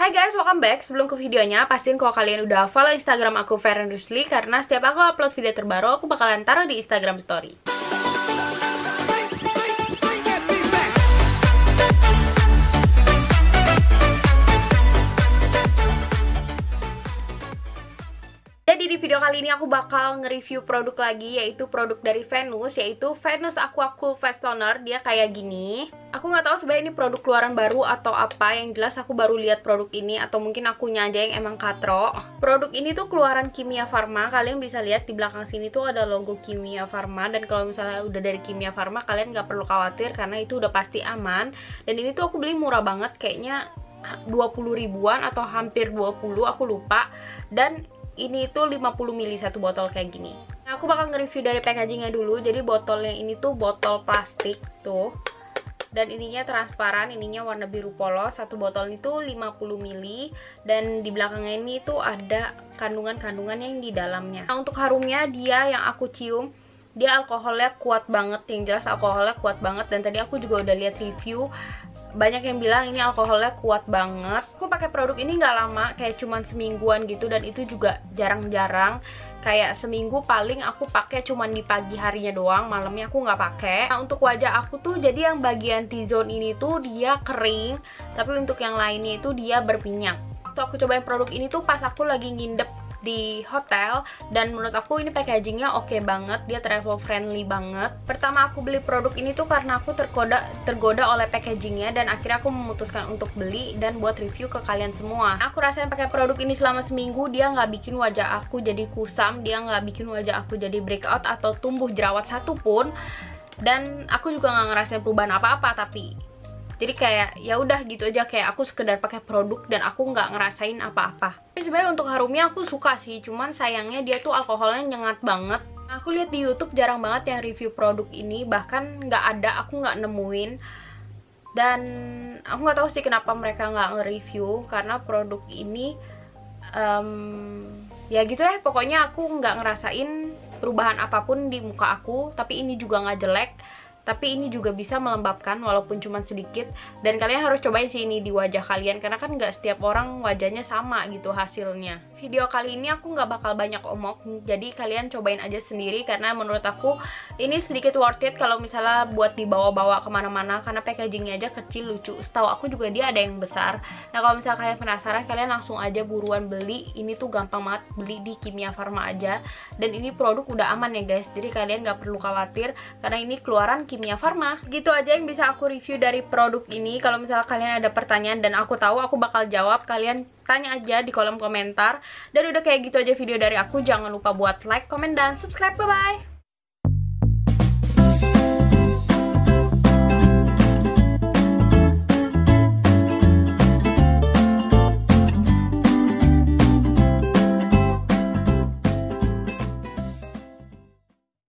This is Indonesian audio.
Hai guys, welcome back. Sebelum ke videonya, pastiin kalau kalian udah follow Instagram aku Feren Rusli, karena setiap aku upload video terbaru, aku bakalan taruh di Instagram story. Jadi di video kali ini aku bakal nge-review produk lagi, yaitu produk dari Venus, yaitu Venus Aqua Cool Face Toner. Dia kayak gini. Aku nggak tahu sebenarnya ini produk keluaran baru atau apa. Yang jelas aku baru lihat produk ini, atau mungkin akunya aja yang emang katro. Produk ini tuh keluaran Kimia Farma. Kalian bisa lihat di belakang sini tuh ada logo Kimia Farma. Dan kalau misalnya udah dari Kimia Farma, kalian nggak perlu khawatir karena itu udah pasti aman. Dan ini tuh aku beli murah banget, kayaknya 20 ribuan atau hampir 20, aku lupa. Dan ini tuh 50 ml satu botol kayak gini. Nah, aku bakal nge-review dari packagingnya dulu. Jadi botolnya ini tuh botol plastik tuh. Dan ininya transparan, ininya warna biru polos. Satu botol itu 50 ml. Dan di belakangnya ini tuh ada kandungan-kandungan yang di dalamnya. Nah, untuk harumnya dia yang aku cium, dia alkoholnya kuat banget. Yang jelas alkoholnya kuat banget. Dan tadi aku juga udah lihat review, banyak yang bilang ini alkoholnya kuat banget. Aku pakai produk ini nggak lama, kayak cuman semingguan gitu, dan itu juga jarang-jarang. Kayak seminggu paling aku pakai cuman di pagi harinya doang, malamnya aku nggak pakai. Nah, untuk wajah aku tuh jadi yang bagian T-zone ini tuh dia kering, tapi untuk yang lainnya itu dia berminyak. Waktu aku cobain produk ini tuh pas aku lagi ngindep di hotel, dan menurut aku ini packagingnya oke banget, dia travel friendly banget. Pertama aku beli produk ini tuh karena aku tergoda oleh packagingnya, dan akhirnya aku memutuskan untuk beli dan buat review ke kalian semua. Aku rasain pakai produk ini selama seminggu, dia nggak bikin wajah aku jadi kusam, dia nggak bikin wajah aku jadi breakout atau tumbuh jerawat satupun, dan aku juga nggak ngerasain perubahan apa-apa. Tapi jadi kayak ya udah gitu aja, kayak aku sekedar pakai produk dan aku nggak ngerasain apa-apa. Tapi sebenarnya untuk harumnya aku suka sih, cuman sayangnya dia tuh alkoholnya nyengat banget. Aku lihat di YouTube jarang banget yang review produk ini, bahkan nggak ada, aku nggak nemuin. Dan aku nggak tahu sih kenapa mereka nggak nge-review, karena produk ini ya gitu deh, pokoknya aku nggak ngerasain perubahan apapun di muka aku. Tapi ini juga nggak jelek, tapi ini juga bisa melembabkan walaupun cuma sedikit. Dan kalian harus cobain sih ini di wajah kalian, karena kan nggak setiap orang wajahnya sama gitu hasilnya. Video kali ini aku nggak bakal banyak omong, jadi kalian cobain aja sendiri, karena menurut aku ini sedikit worth it kalau misalnya buat dibawa-bawa kemana-mana, karena packagingnya aja kecil lucu. Setahu aku juga dia ada yang besar. Nah, kalau misalnya kalian penasaran, kalian langsung aja buruan beli. Ini tuh gampang banget, beli di Kimia Farma aja. Dan ini produk udah aman ya guys, jadi kalian nggak perlu khawatir karena ini keluaran Kimia Farma. Gitu aja yang bisa aku review dari produk ini. Kalau misalnya kalian ada pertanyaan dan aku tahu, aku bakal jawab. Kalian tanya aja di kolom komentar. Dan udah kayak gitu aja video dari aku. Jangan lupa buat like, komen, dan subscribe. Bye-bye!